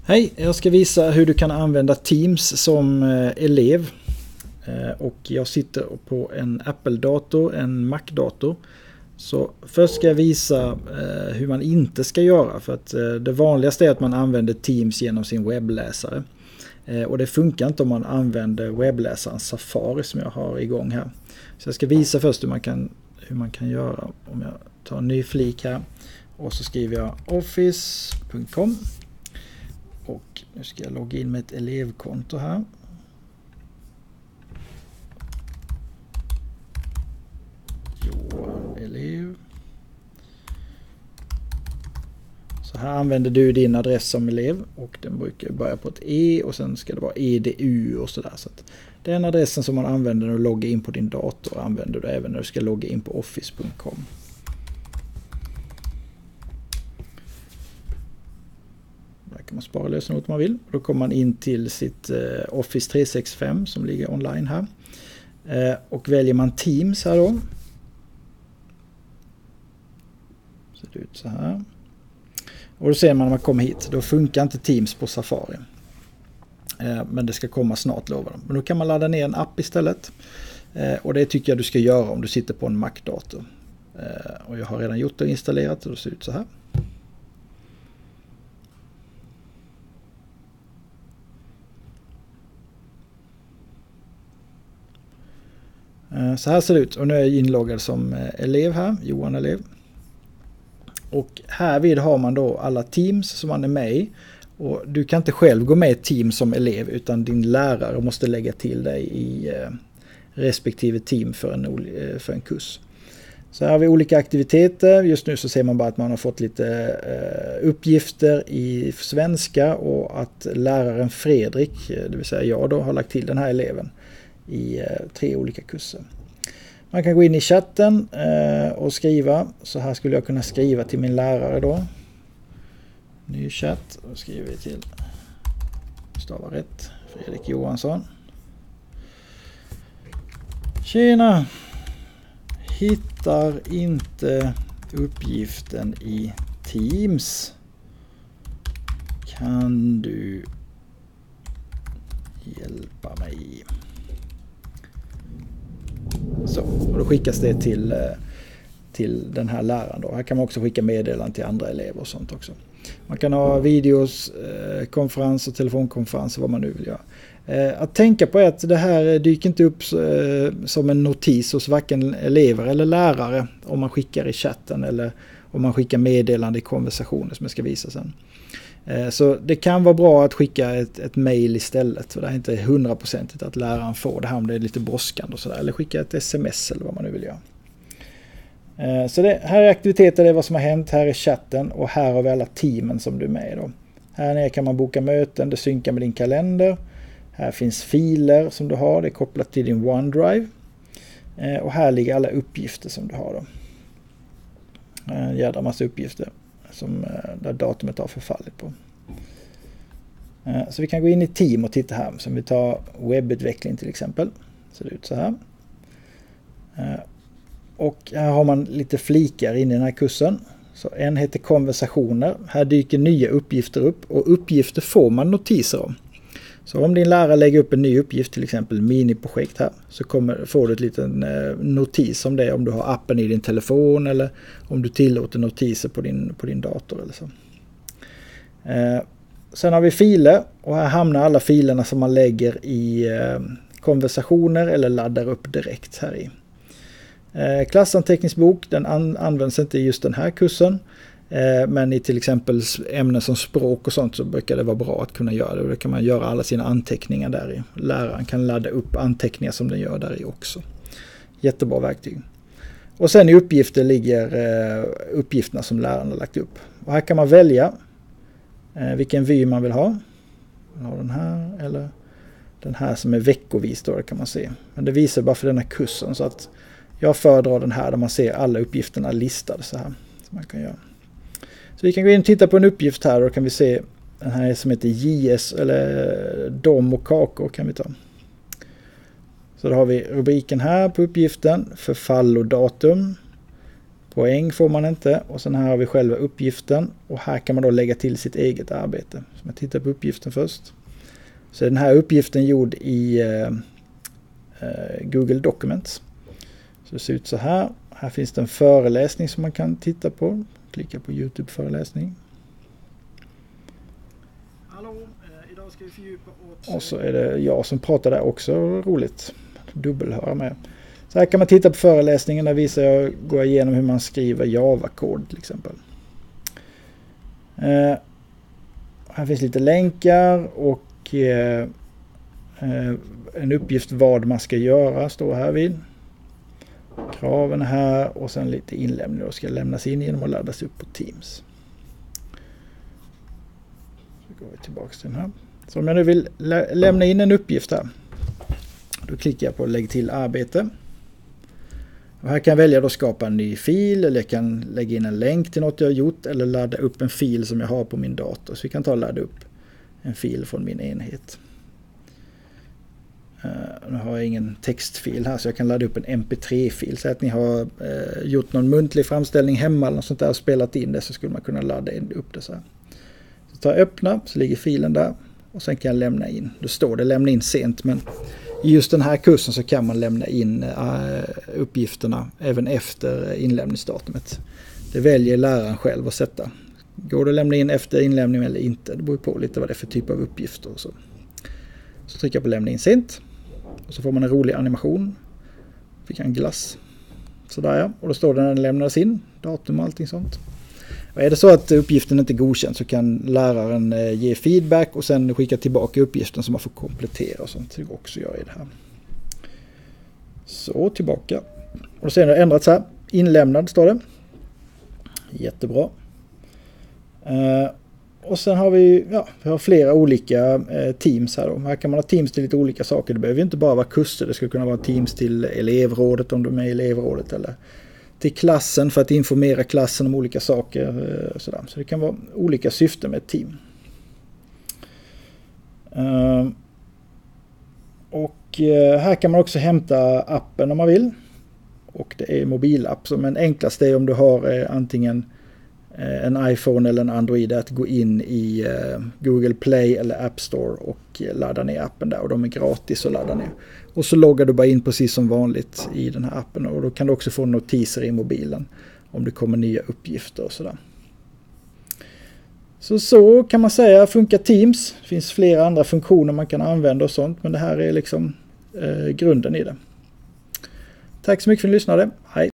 Hej, jag ska visa hur du kan använda Teams som elev. Och jag sitter på en Apple-dator, en Mac-dator. Så först ska jag visa hur man inte ska göra. För att det vanligaste är att man använder Teams genom sin webbläsare. Och det funkar inte om man använder webbläsaren Safari som jag har igång här. Så jag ska visa först hur man kan göra. Om jag tar en ny flik här och så skriver jag office.com. Och nu ska jag logga in med ett elevkonto här. Johan elev. Så här använder du din adress som elev och den brukar börja på ett E och sen ska det vara edu och sådär. Så att den adressen som man använder när du loggar in på din dator använder du även när du ska logga in på office.com. Där kan man spara lösenord om man vill. Då kommer man in till sitt Office 365 som ligger online här. Och väljer man Teams här då. Ser det ut så här. Och då ser man när man kommer hit. Då funkar inte Teams på Safari. Men det ska komma snart, lovar de. Men då kan man ladda ner en app istället. Och det tycker jag du ska göra om du sitter på en Mac-dator. Och jag har redan gjort det och installerat och det ser ut så här. Så här ser det ut och nu är jag inloggad som elev här, Johan elev. Och härvid har man då alla Teams som man är med i. Och du kan inte själv gå med i Teams som elev utan din lärare måste lägga till dig i respektive team för en kurs. Så här har vi olika aktiviteter. Just nu så ser man bara att man har fått lite uppgifter i svenska och att läraren Fredrik, det vill säga jag då, har lagt till den här eleven i 3 olika kurser. Man kan gå in i chatten och skriva. Så här skulle jag kunna skriva till min lärare då. Ny chatt. Och skriver vi till stava rätt. Fredrik Johansson. Tjena! Hittar inte uppgiften i Teams. Kan du hjälpa mig? Så, och då skickas det till den här läraren då. Här kan man också skicka meddelanden till andra elever och sånt också. Man kan ha videos, konferenser, telefonkonferenser, vad man nu vill göra. Att tänka på är att det här dyker inte upp som en notis hos varken elever eller lärare om man skickar i chatten eller om man skickar meddelande i konversationer som jag ska visa sen. Så det kan vara bra att skicka ett mejl istället. För det är inte 100% att läraren får det här om det är lite brådskande och sådär. Eller skicka ett sms eller vad man nu vill göra. Så det här är aktiviteter, det är vad som har hänt. Här är chatten och här har vi alla teamen som du är med i då. Här nere kan man boka möten, det synkar med din kalender. Här finns filer som du har, det är kopplat till din OneDrive. Och här ligger alla uppgifter som du har då. En jädra massa uppgifter som där datumet har förfallit på. Så vi kan gå in i team och titta här. Så vi tar webbutveckling till exempel. Ser det ut så här. Och här har man lite flikar in i den här kursen. Så en heter konversationer. Här dyker nya uppgifter upp. Och uppgifter får man notiser om. Så om din lärare lägger upp en ny uppgift, till exempel miniprojekt här, så får du ett liten notis om det, om du har appen i din telefon eller om du tillåter notiser på din dator eller så. Sen har vi filer och här hamnar alla filerna som man lägger i konversationer eller laddar upp direkt här i. Klassanteckningsbok, den används inte i just den här kursen. Men i till exempel ämnen som språk och sånt så brukar det vara bra att kunna göra det. Och då kan man göra alla sina anteckningar där i. Läraren kan ladda upp anteckningar som den gör där i också. Jättebra verktyg. Och sen i uppgifter ligger uppgifterna som läraren har lagt upp. Och här kan man välja vilken vy man vill ha. Man har den här eller den här som är veckovis då, det kan man se. Men det visar bara för den här kursen så att jag föredrar den här där man ser alla uppgifterna listade så här. Så man kan göra. Så vi kan gå in och titta på en uppgift här och då kan vi se den här som heter JS eller dom och kakor kan vi ta. Så då har vi rubriken här på uppgiften, förfallodatum Poäng får man inte. Och sen här har vi själva uppgiften. Och här kan man då lägga till sitt eget arbete. Så jag tittar på uppgiften först. Så är den här uppgiften gjord i Google Documents. Så det ser ut så här. Här finns det en föreläsning som man kan titta på. Klicka på YouTube-föreläsning. Hallå, idag ska vi fördjupa åt... Och så är det jag som pratar där också, roligt. Dubbelhöra med. Så här kan man titta på föreläsningen, där visar jag, går igenom hur man skriver Java-kod till exempel. Här finns lite länkar och en uppgift vad man ska göra står här vid. Kraven här och sen lite inlämning och ska lämnas in genom att laddas upp på Teams. Så går vi tillbaka till den här. Så om jag nu vill lämna in en uppgift här, då klickar jag på lägg till arbete. Och här kan jag välja att skapa en ny fil, eller jag kan lägga in en länk till något jag har gjort eller ladda upp en fil som jag har på min dator. Så vi kan ta och ladda upp en fil från min enhet. Nu har jag ingen textfil här så jag kan ladda upp en mp3-fil. Så att ni har gjort någon muntlig framställning hemma eller något sånt där och spelat in det, så skulle man kunna ladda upp det så här. Så tar jag öppna, så ligger filen där och sen kan jag lämna in. Då står det lämna in sent, men i just den här kursen så kan man lämna in uppgifterna även efter inlämningsdatumet. Det väljer läraren själv att sätta. Går det att lämna in efter inlämning eller inte? Det beror på lite vad det är för typ av uppgifter och så. Så trycker jag på lämna in sent. Och så får man en rolig animation. Fick en glass. Sådär ja. Och då står det när den lämnas in. Datum och allting sånt. Och är det så att uppgiften inte är godkänd så kan läraren ge feedback och sen skicka tillbaka uppgiften som man får komplettera och sånt. Det går också göra i det här. Så tillbaka. Och sen har det ändrats här. Inlämnad står det. Jättebra. Och sen har vi har flera olika teams här då. Här kan man ha teams till lite olika saker. Det behöver inte bara vara kurser. Det ska kunna vara teams till elevrådet om du är med i elevrådet eller till klassen för att informera klassen om olika saker. Så det kan vara olika syften med ett team. Och här kan man också hämta appen om man vill. Och det är mobilapp. Men enklast är om du har antingen en iPhone eller en Android att gå in i Google Play eller App Store och ladda ner appen där. Och de är gratis att ladda ner. Och så loggar du bara in precis som vanligt i den här appen. Och då kan du också få notiser i mobilen om det kommer nya uppgifter och sådär. Så kan man säga funkar Teams. Det finns flera andra funktioner man kan använda och sånt. Men det här är liksom grunden i det. Tack så mycket för att ni lyssnade. Hej!